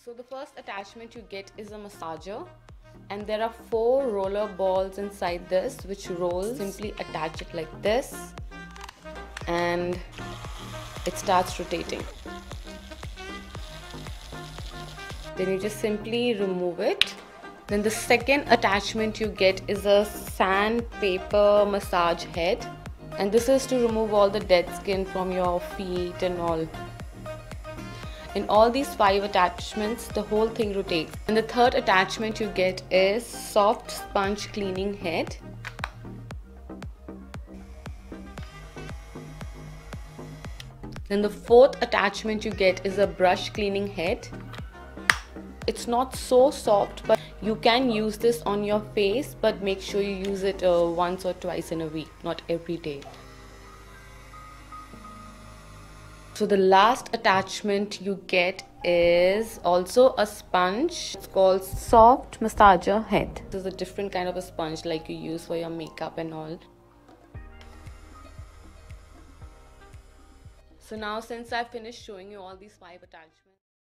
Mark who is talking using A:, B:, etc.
A: So the first attachment you get is a massager, and there are 4 roller balls inside this which rolls. Simply attach it like this and it starts rotating. Then you just simply remove it. Then the second attachment you get is a sandpaper massage head, and this is to remove all the dead skin from your feet and all. In all these 5 attachments, the whole thing rotates. And the third attachment you get is soft sponge cleaning head. Then the fourth attachment you get is a brush cleaning head. It's not so soft, but you can use this on your face, but make sure you use it once or twice in a week, not every day. So the last attachment you get is also a sponge. It's called soft massager head. This is a different kind of a sponge like you use for your makeup and all. So now, since I finished showing you all these 5 attachments,